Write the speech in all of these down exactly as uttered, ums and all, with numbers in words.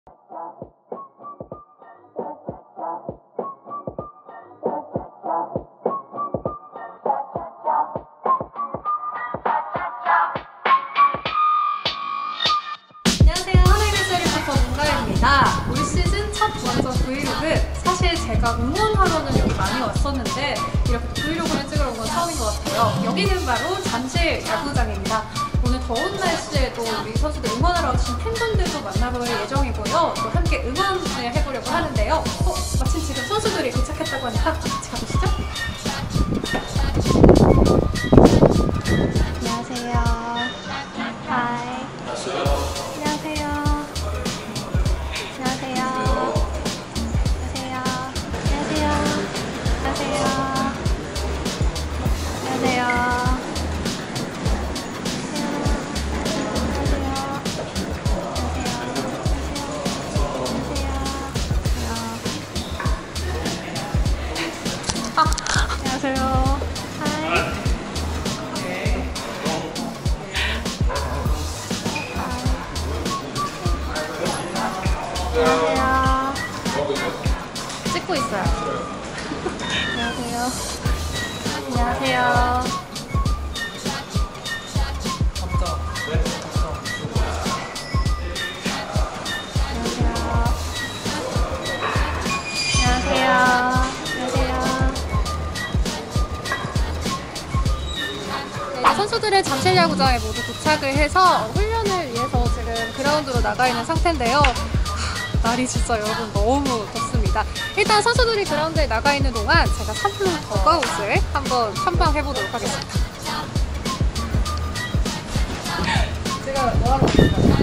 올 시즌 첫 원정 브이로그. 사실 제가 응원하러는 여기 많이 왔었는데 이렇게 브이로그를 찍으러 온 건 처음인 것 같아요. 여기는 바로 잠실 야구장입니다. 오늘 더운 날씨에도 우리 선수들 응원하러 와주신 팬분들도 만나볼 예정이고요. 또 함께 응원을 해보려고 하는데요. 어? 마침 지금 선수들이 도착했다고 하니까 같이 가보시죠. 안녕하세요. 하이. 안녕하세요. 안녕하세요. 안녕하세요. 안녕하세요. 안녕하세요. 안녕하세요. 하이. 안녕하세요. 찍고 있어요. 안녕하세요. 안녕하세요. 안녕하세요. 안녕하세요. 네, 선수들은 잠실 야구장에 모두 도착을 해서 훈련을 위해서 지금 그라운드로 나가 있는 상태인데요. 날이 진짜 여러분 너무 덥습니다. 일단 선수들이 그라운드에 나가 있는 동안 제가 선플로 더가웃을 한번 탐방해보도록 하겠습니다. 제가 뭐하러 왔을까요?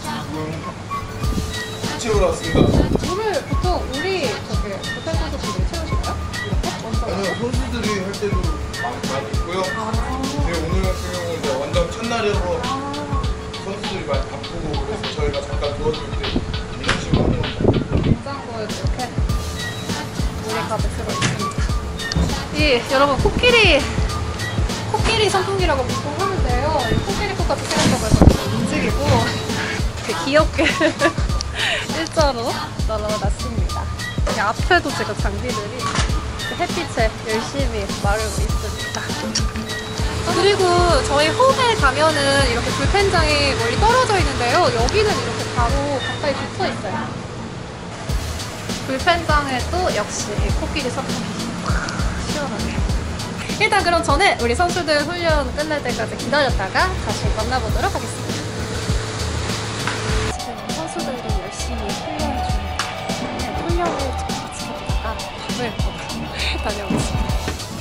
채우러 왔습니다. 물을 보통 우리 저기 호텔 선수들이 채우실까요? 이렇게? 먼저 아니요, 선수들이 할 때도 많이, 많이 있고요. 아. 네, 오늘 같은 경우는 이제 원정 첫날이어서 아. 선수들이 많이 바쁘고 그래서 저희가 잠깐 도와줄 때 이런 식으로 하는 겁니다. 냉장고에도 이렇게 물이 가득 들어있습니다. 이 여러분 코끼리 코끼리 선풍기라고 보통 하는데요. 이 코끼리 꽃같이 생겼다고 해서 이렇게 움직이고 이렇게 귀엽게 일자로 널어놨습니다. 여기 앞에도 지금 장비들이 햇빛에 열심히 마르고 있습니다. 그리고 저희 홈에 가면은 이렇게 불펜장이 멀리 떨어져 있는데요. 여기는 이렇게 바로 가까이 붙어 있어요. 불펜장에도 역시 코끼리 선풍기 시원하네요. 일단 그럼 저는 우리 선수들 훈련 끝날 때까지 기다렸다가 다시 만나보도록 하겠습니다. 지금 선수들이 열심히 훈련 중입니다. 훈련을 마치다가 밥을 먹으러 다녀오겠습니다.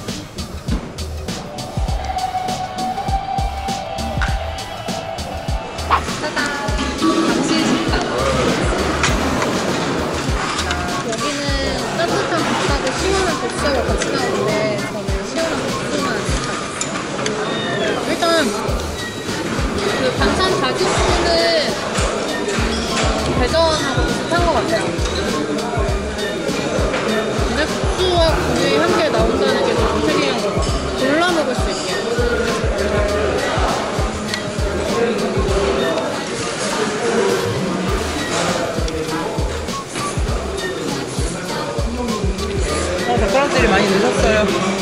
시원한 국수가 같이 나오는데 저는 시원한 국수만 가겠어요. 일단 그 반찬 가짓수는 대전하고 비슷한 것 같아요. 근데 국수와 국이 함께 나온다는 게 너무 특이한 것 같아요. 골라 먹을 수 있게. 젓가락들이 많이 늦었어요.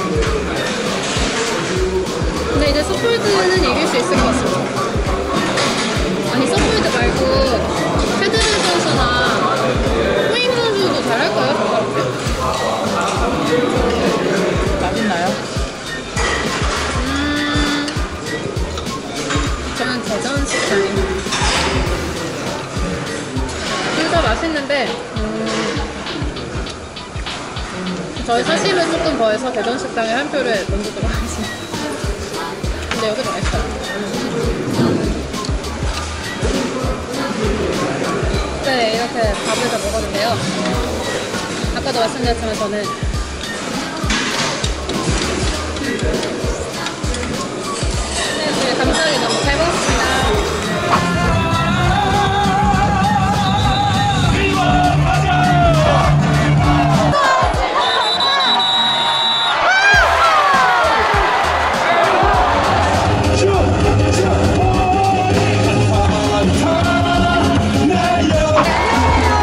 근데 이제 소폴드는 이길 수 있을 것 같습니다. 아니 소폴드 말고 페드럴 선수나 후임 선수도 잘할까요? 맛있나요? 음... 저는 대전 식당입니다. 둘 다 맛있는데 음... 저희 사심을 조금 더해서 대전 식당에 한 표를 넣어주도록 하겠습니다. 근데 여기도 맛있어요. 네, 이렇게 밥을 다 먹었는데요. 아까도 말씀드렸지만 저는 네, 감사하게 너무 잘 먹었습니다. Sure.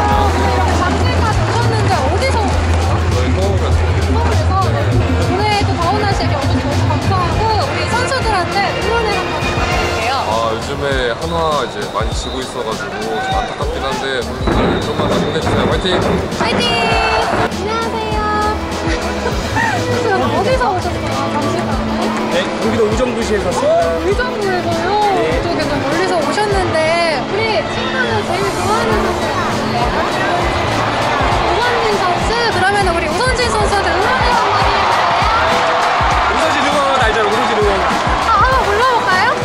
지고 있어가지고 좀 안타깝긴 한데 오늘 좀만 더 힘내주세요. 화이팅! 파이팅! 안녕하세요. 지금 어디서 오셨어요? 잠시만요. 네, 경기도 의정부시에서 왔습니다. 의정부에서요? 네. 또 굉장히 멀리서 오셨는데 우리 친구는 제일 좋아하는 선수예요? 우선진 선수? 그러면 우리 우선진 선수한테 응원의 한마디 해볼까요? 우선진 응원 알죠? 우선진 응원. 아, 한번 불러볼까요?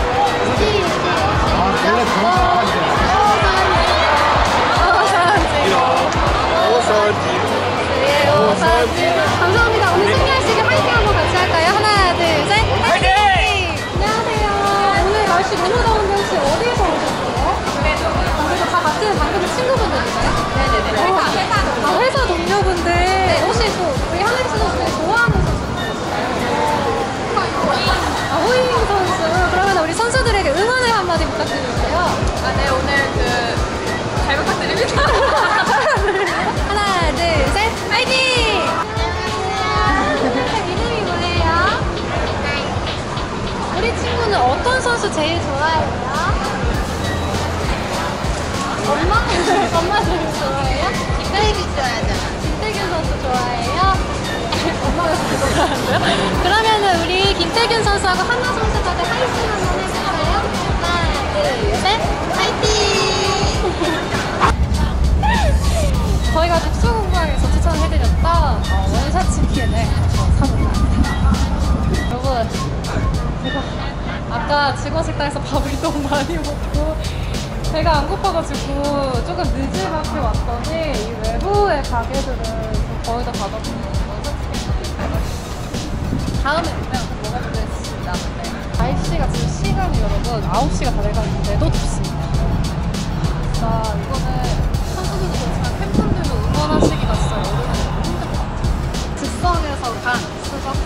감사합니다. 오늘 승리하시길 화이팅 한번 같이 할까요? 하나, 둘, 셋. 화이팅! 안녕하세요. 오늘 날씨 너무 더운데 혹시 어디에서 오셨어요? 그래서 다 같은 방금 친구분들인가요? 네네네. 회사, 회사. 아, 회사 동료분들. 혹시 또 우리 한혜지 선수 좋아하는 선수 있어요? 아, 호잉 선수. 그러면 우리 선수들에게 응원을 한마디 부탁드릴게요. 아, 네, 오늘 그 잘 부탁드립니다. 하나, 둘, 셋, 파이팅! 안녕하세요. 이름이 뭐예요? 우리 친구는 어떤 선수 제일 좋아해요? 엄마? 엄마 제일 좋아해요? 김태균 좋아하잖아. 김태균 선수 좋아해요? 엄마가 제일 좋아하는데요? 그러면은 우리 김태균 선수하고 한나 선수까지 하이팅 한번 해볼까요? 하나, 둘, 셋, 파이팅! 저희가 특수공방에서 추천해드렸던 어, 원샷 치킨을 사먹습니다. 여러분, 제가 아까 직원식당에서 밥을 너무 많이 먹고 배가 안 고파가지고 조금 늦은 앞에 왔더니 이 외부의 가게들은 좀 거의 다 닫았거든요. 원샷 치킨 다음에 오면 먹어보겠습니다. 네. 날씨가 지금 시간이 여러분 아홉 시가 다 돼가는데도 덥습니다. 자, 이거는 선수들도 그렇지만 팬분들도 응원하시기가 진짜 여름에 너무 힘들 것 같아요. 즉석에서 간 스벅스.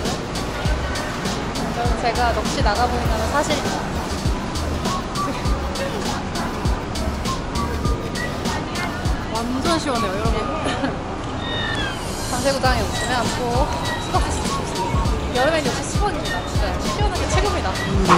여러분, 제가 넋이 나가보인다는 사실입니다. 완전 시원해요, 여러분. 장세구장에 오시면 꼭 스벅스 좋습니다. 여름엔 역시 십 원입니다. 네, 시원하게 최고입니다.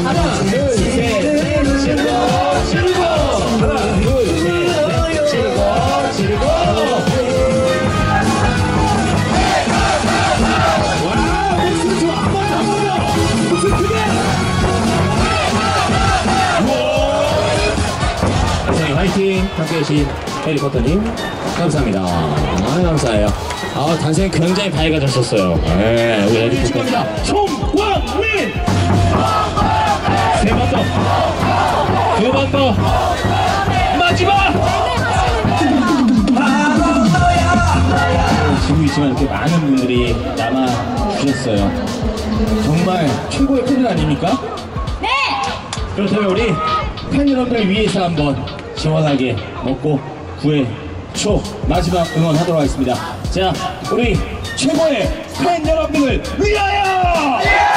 화이팅! 함께 해주신 해리포터님 감사합니다. 아, 감사해요. 아, 단생이 굉장히 밝아졌었어요. 네, 우리 해리포터 송광민! 세 번 더! 두 번 더! 마지막! 지고 있지만 이렇게 많은 분들이 남아주셨어요. 정말 최고의 팬들 아닙니까? 네! 그렇다면 우리 팬 여러분들 위해서 한번 시원하게 먹고 구회 초 마지막 응원하도록 하겠습니다. 자, 우리 최고의 팬 여러분을 위하여!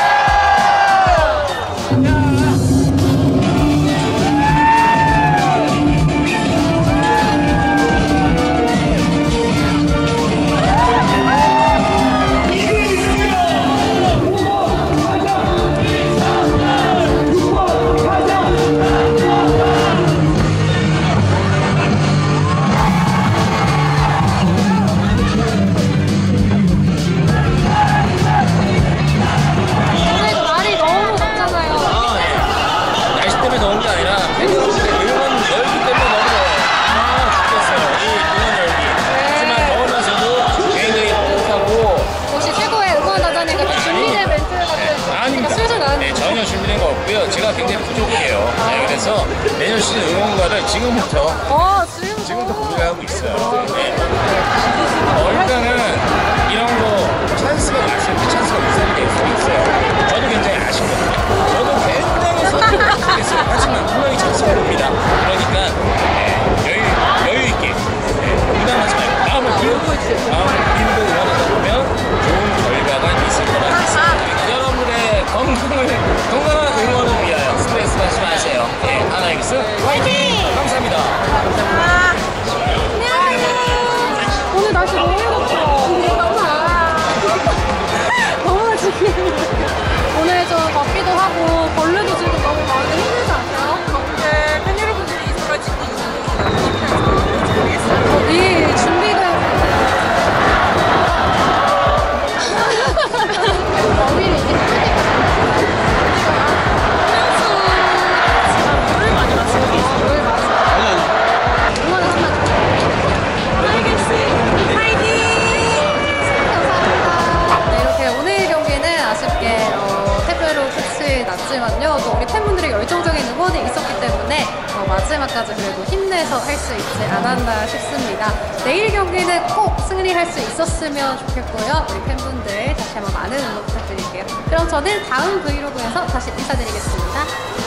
제가 굉장히 부족해요. 네, 그래서 내년 시즌 응원가를 지금부터 어, 지금 지금부터 고민하고 있어요. 네. 어, 일단은 이런 거 찬스가 왔을 때 찬스가 우선이 될 수 있어요. 저도 굉장히 아쉽거든요. 저도 굉장히 선택했어요. 하지만 분명히 찬스가 옵니다. 그러니까 네, 여유 여유 있게 네, 부담하지 말고 마음을 비우고 마음을 비우고 응원하다 보면 좋은 결과가 있을 거라 믿습니다. 여러분의 건강을 건강한 응원을 위하여 스트레스 받지 마세요. 네, 하나이글스 화이팅! 감사합니다. 안녕하세요. 마지막까지 그래도 힘내서 할 수 있지 않았나 싶습니다. 내일 경기는 꼭 승리할 수 있었으면 좋겠고요. 우리 팬분들 다시 한번 많은 응원 부탁드릴게요. 그럼 저는 다음 브이로그에서 다시 인사드리겠습니다.